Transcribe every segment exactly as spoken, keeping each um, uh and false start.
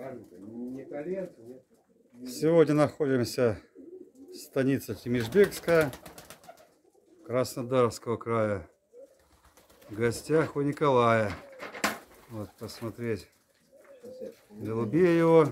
Сегодня находимся в станице Тимишбекская, Краснодарского края. В гостях у Николая. Вот, посмотреть голубей его.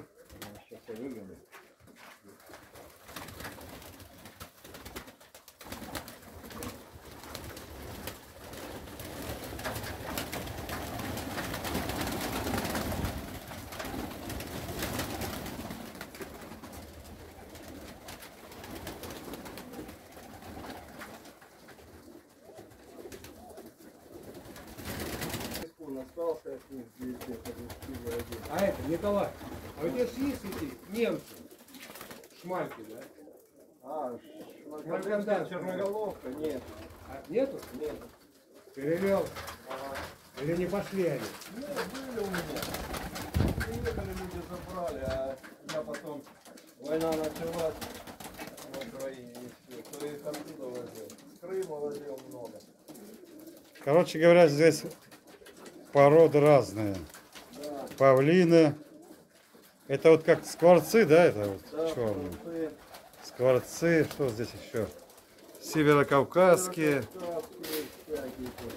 А это, Николай, а у тебя же есть эти немцы? Шмальки, да? А, шмалька, черноголовка? Нет. А, нету? Нет. Перевел. Ага. Или не пошли они? Нет, были у меня. Приехали, люди забрали, а я потом, война началась в Украине, и все. Кто их оттуда возил? С Крыма возил много. Короче говоря, здесь породы разные. Да. Павлины. Это вот как скворцы, да? Это вот Да, черные. скворцы. Скворцы. Что здесь еще? Северокавказские. Северокавказские, всякие тут.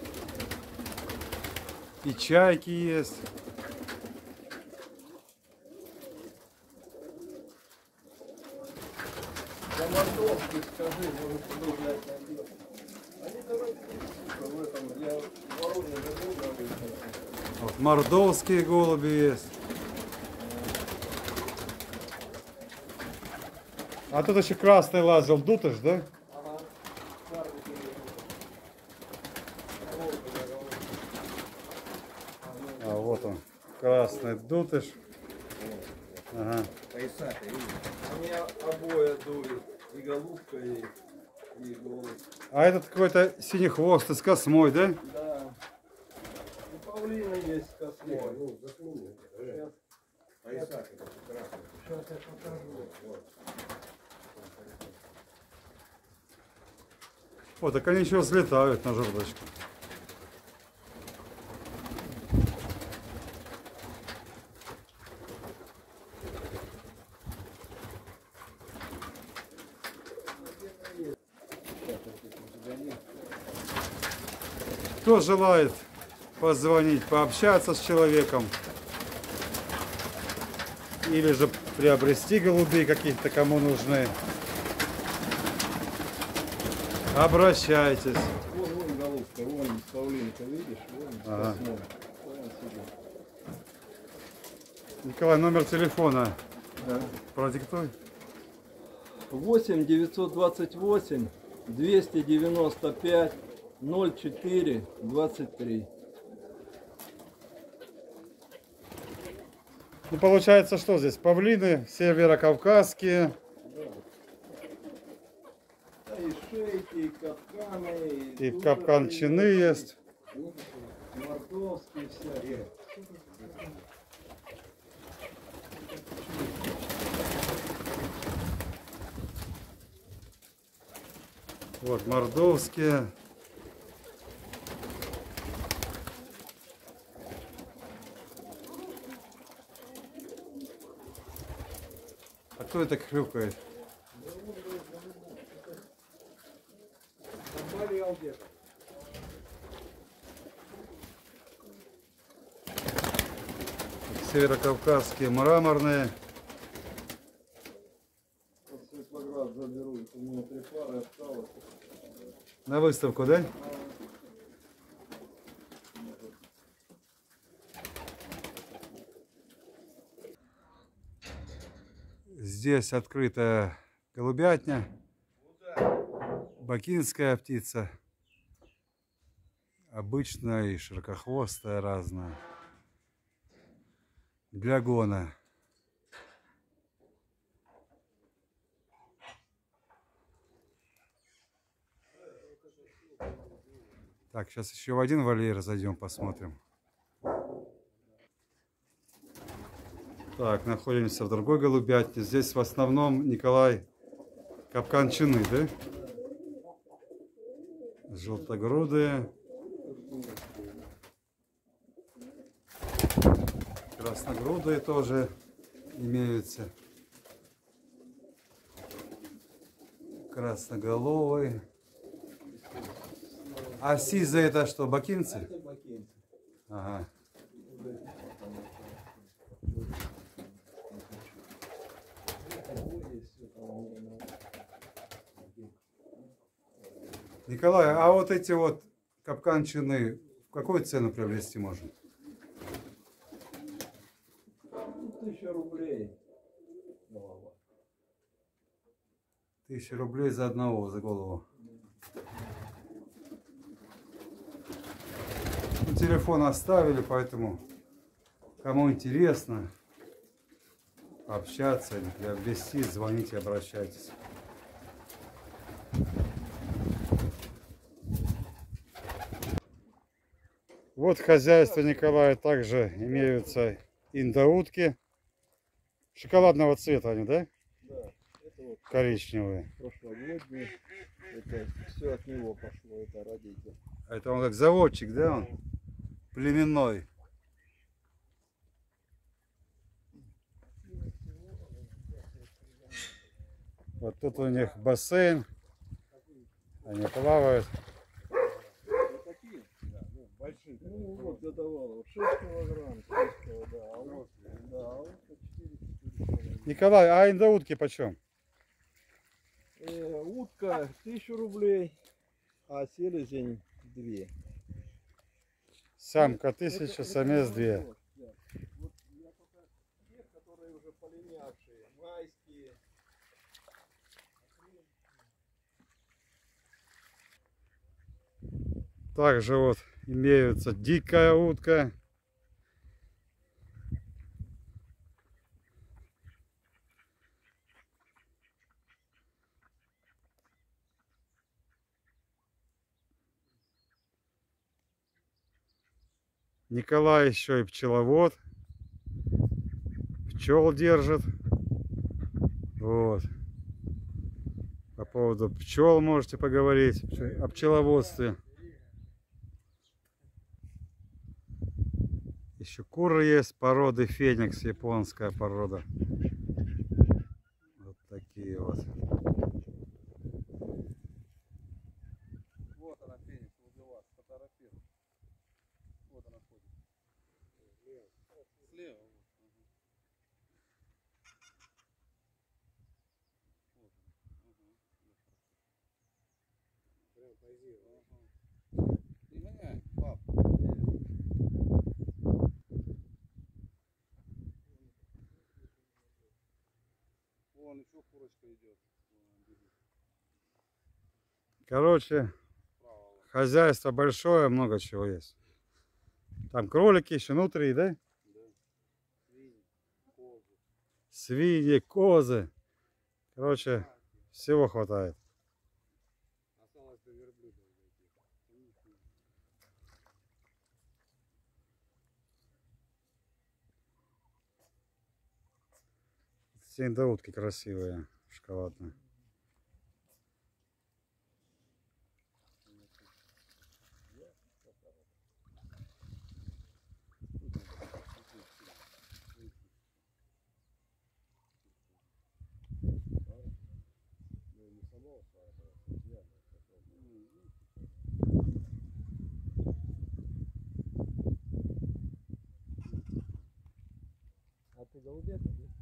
И чайки есть. За мордовки скажи, может, подождать найдет. Они дорогие, в этом, я в Воронеже был, обычно. Вот мордовские голуби есть. А тут еще красный лазил, дутыш, да? Ага. А вот он, красный дутыш. Ага. Поясатый, видишь? Они обои дуют, и голубка, и, и голубь. А этот какой-то синехвостый с космой, да? Да. И павлины есть с космой. Ну, заклюнул. Сейчас, Поясатый, красный. сейчас я покажу. Вот. Вот, так они еще взлетают на жердочку. Кто желает позвонить, пообщаться с человеком или же приобрести голубей каких-то, кому нужны, обращайтесь. Вон, вон голубка, вон павлинка, видишь? Вон Ага. космой. Вон сюда. Николай, номер телефона Да. продиктуй. восемь девятьсот двадцать восемь двести девяносто пять ноль четыре двадцать три. Ну, получается, что здесь? Павлины северокавказские. Да, и шейки, и капканы, И души, капканчины есть. мордовские всякие. Вот мордовские. А кто это хрюкает? Заболел где-то. Северокавказские мраморные. Вот Светлоград заберу, у меня три пары осталось. На выставку, да? Здесь открыта голубятня. Бакинская птица. Обычная и широкохвостая разная. Для гона. Так, сейчас еще в один вольер зайдем, посмотрим. Так, находимся в другой голубятне. Здесь в основном, Николай, капканчины, да? Желтогрудые. Красногрудые тоже. имеются красноголовые. А сизые это что, бакинцы? Это бакинцы. Ага. Николай, а вот эти вот капканчины в какую цену приобрести можно? Тысяча рублей. Голова. Тысяча рублей за одного, за голову. Ну, телефон оставили, поэтому кому интересно общаться или приобрести, звоните, обращайтесь. Вот в хозяйстве Николая также имеются индоутки. Шоколадного цвета они, да? Да, это вот Коричневые. прошлогодний. Это все от него пошло, это родитель. Это он как заводчик, да, он? Племенной. Вот тут у них бассейн. Они плавают. Такие? Да, ну, большие. Ну вот годовалого. шесть килограмм. шесть, да, а вот, да, а вот четыре. Николай, а индоутки почем? Э, утка тысячу рублей, а селезень две. Самка тысяча, самец две. Вот, да. Вот я только тех, которые уже полинявшие, майские. Также вот имеются дикая утка. Николай еще и пчеловод. Пчел держит. Вот. По поводу пчел можете поговорить о пчеловодстве. Еще куры есть породы феникс, японская порода. Вот такие вот. Вот она, феникс, возле вас, фотографирует. Вот она ходит. Слева. Слева. Прям позирует. Не гоняй, пап. Вон еще курочка идет. Короче, хозяйство большое, много чего есть. Там кролики еще внутри, да? Да. Свиньи, козы. Свиньи, козы. Короче, всего хватает. Осталось до верблюда дойти. Все индоутки красивые, шоколадные. А ты голубятник, да?